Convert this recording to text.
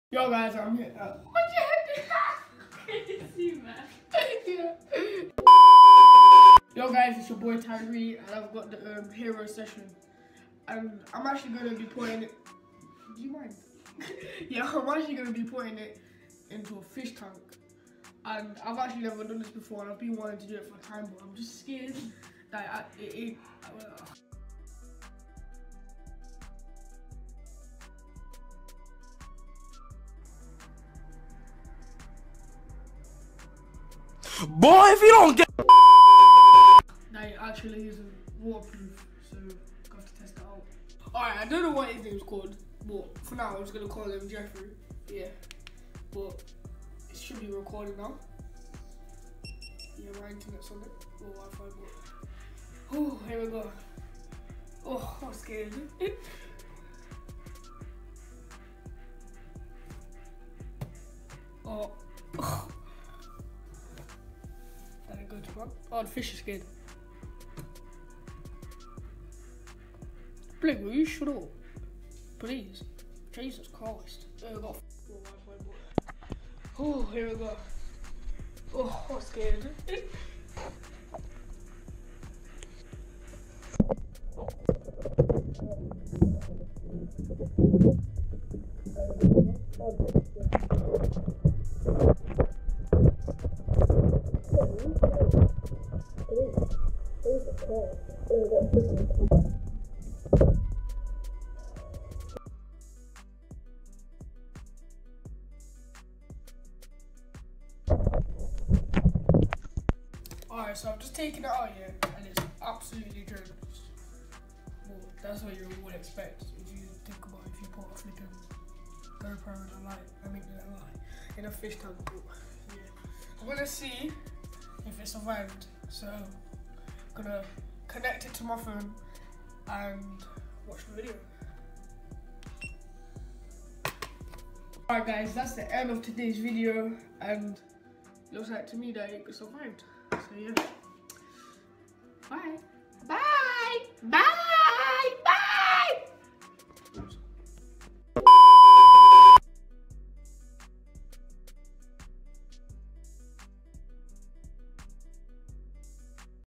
Yo guys, I'm here. What you Crazy, man. yeah. Yo guys, it's your boy Tyree, and I've got the hero session, and I'm actually gonna be putting it. Do you mind? Yeah, I'm actually gonna be putting it into a fish tank, and I've actually never done this before, and I've been wanting to do it for time, but I'm just scared that Boy, if you don't get that it actually isn't waterproof, so I have to test it out. Alright, I don't know what his name's called, but for now I'm just gonna call him Jeffrey. Yeah, but it should be recording now. Yeah, my internet's on it, or Wi-Fi, but oh, here we go. Oh, I'm scared. Oh. That ain't good, man. Oh, the fish is scared. Blake, will you shut up? Please. Jesus Christ. There we go. Oh, here we go. Oh, I'm scared. Alright, so I'm just taking it out here, and it's absolutely journalist. Well, that's what you would expect if you think about if you put a flipping Gopro in a light, in a fish tank. Yeah. I'm gonna see if it survived, so I'm gonna connect it to my phone and watch the video. Alright guys, that's the end of today's video, and it looks like to me that it survived. So yeah. Bye. Bye. Bye.